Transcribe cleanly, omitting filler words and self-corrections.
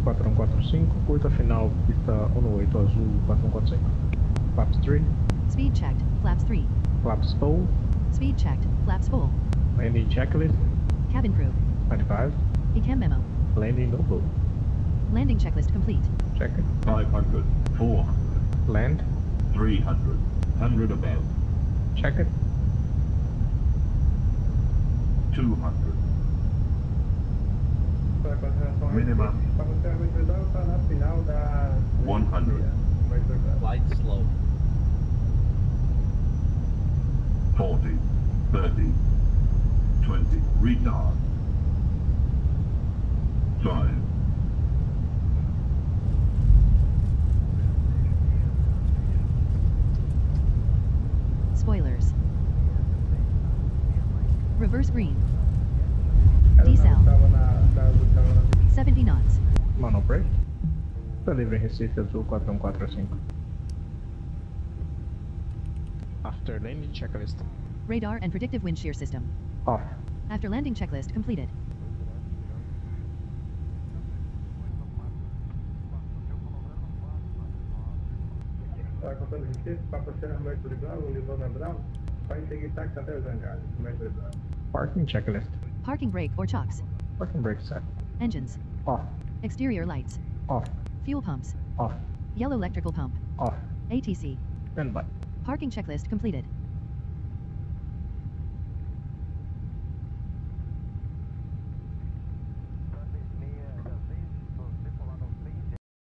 4145, curta final, pista 18 azul 4145. Flaps 3. Speed checked, flaps 3. Flaps full. Speed checked, flaps full. Landing checklist. Cabin crew. 95. Ecam memo. Landing no boat. Landing checklist complete. Check it. 500, 400, Land. 300, 100 above, Check it. 200. Minimum 100. Flight slow. 40, 30, 20, retard. 5, Spoilers. Reverse green. Decel. 70 knots. Mono brake. Delivery Recife azul 4145. After landing checklist. Radar and predictive wind shear system. Off. After landing checklist completed. Parking checklist. Parking brake or chocks. Parking brake set. Engines. Off. Exterior lights. Off. Fuel pumps. Off. Yellow electrical pump. Off. ATC. Standby. Parking checklist completed.